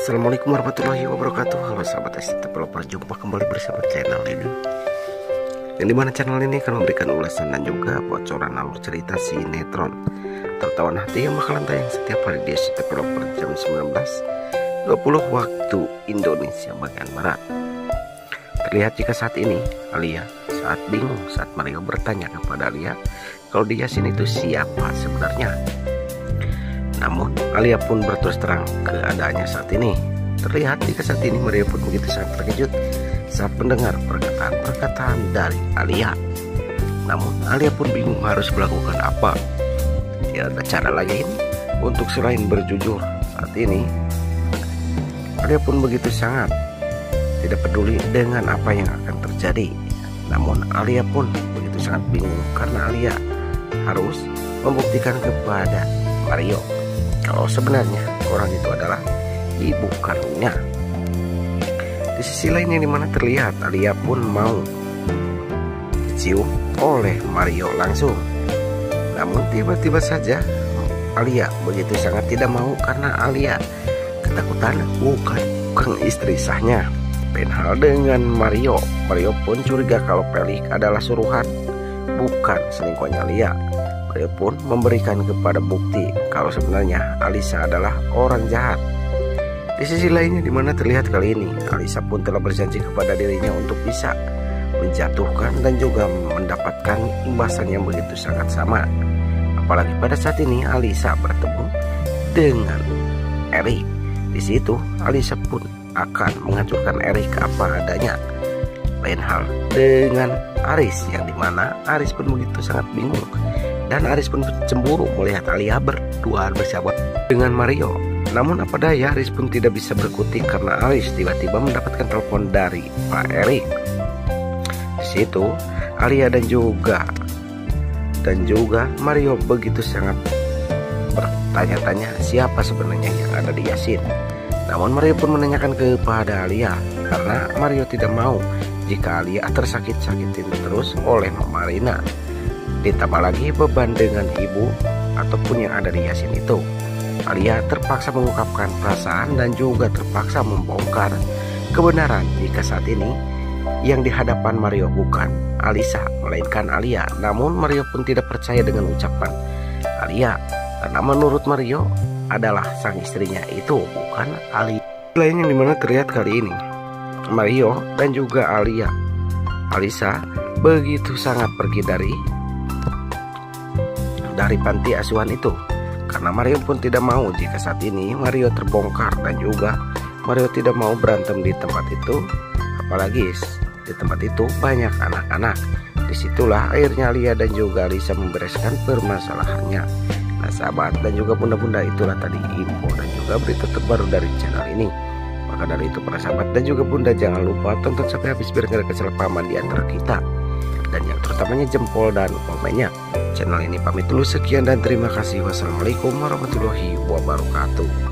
Assalamualaikum warahmatullahi wabarakatuh. Halo sahabat SCT Developer, jumpa kembali bersama channel ini. Yang dimana channel ini akan memberikan ulasan dan juga bocoran alur cerita sinetron Tertawan Hati yang bakalan tayang setiap hari di SCT Developer jam 19.20 waktu Indonesia bagian Barat. Terlihat jika saat ini Alia saat bingung saat Mario bertanya kepada Alia kalau di Yasin itu siapa sebenarnya. Namun Alia pun berterus terang keadaannya saat ini. Terlihat jika saat ini Mario pun begitu sangat terkejut saat mendengar perkataan-perkataan dari Alia. Namun Alia pun bingung harus melakukan apa. Tidak ada cara lain untuk selain berjujur. Saat ini Alia pun begitu sangat tidak peduli dengan apa yang akan terjadi. Namun Alia pun begitu sangat bingung karena Alia harus membuktikan kepada Mario kalau sebenarnya orang itu adalah ibu kandungnya. Di sisi lain yang dimana terlihat Alia pun mau dicium oleh Mario langsung. Namun tiba-tiba saja Alia begitu sangat tidak mau karena Alia ketakutan bukan istri sahnya. Lain hal dengan Mario. Mario pun curiga kalau Pelik adalah suruhan, bukan selingkuhannya Alia. Mario pun memberikan kepada bukti kalau sebenarnya Alisa adalah orang jahat. Di sisi lainnya dimana terlihat kali ini Alisa pun telah berjanji kepada dirinya untuk bisa menjatuhkan dan juga mendapatkan imbasan yang begitu sangat sama. Apalagi pada saat ini Alisa bertemu dengan Erik. Di situ Alisa pun akan menghancurkan Erik apa adanya. Lain hal dengan Aris yang dimana Aris pun begitu sangat bingung. Dan Aris pun cemburu melihat Alia berduaan bersahabat dengan Mario. Namun apa daya Aris pun tidak bisa berkutik karena Aris tiba-tiba mendapatkan telepon dari Pak Erik. Di situ Alia dan juga Mario begitu sangat bertanya-tanya siapa sebenarnya yang ada di Yasin. Namun Mario pun menanyakan kepada Alia karena Mario tidak mau jika Alia tersakit-sakitin terus oleh Mama Rina. Ditambah lagi beban dengan ibu ataupun yang ada di Yasin itu. Alia terpaksa mengungkapkan perasaan dan juga terpaksa membongkar kebenaran jika saat ini yang di hadapan Mario bukan Alisa melainkan Alia. Namun Mario pun tidak percaya dengan ucapan Alia karena menurut Mario adalah sang istrinya itu bukan Alia. Lain yang dimana terlihat kali ini Mario dan juga Alisa begitu sangat pergi dari panti asuhan itu karena Mario pun tidak mau jika saat ini Mario terbongkar dan juga Mario tidak mau berantem di tempat itu, apalagi di tempat itu banyak anak-anak. Disitulah akhirnya Alia dan juga Alisa membereskan permasalahannya. Nah sahabat dan juga bunda-bunda, itulah tadi info dan juga berita terbaru dari channel ini. Maka dari itu para sahabat dan juga bunda, jangan lupa tonton sampai habis biar gak ada kesalahpahaman di antara kita. Dan yang terutamanya jempol dan komennya. Channel ini pamit dulu, sekian dan terima kasih. Wassalamualaikum warahmatullahi wabarakatuh.